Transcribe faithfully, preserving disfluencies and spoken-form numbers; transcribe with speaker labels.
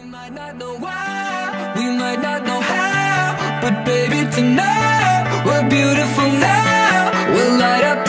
Speaker 1: might not know why, we might not know how, but baby tonight we're beautiful now. We'll light up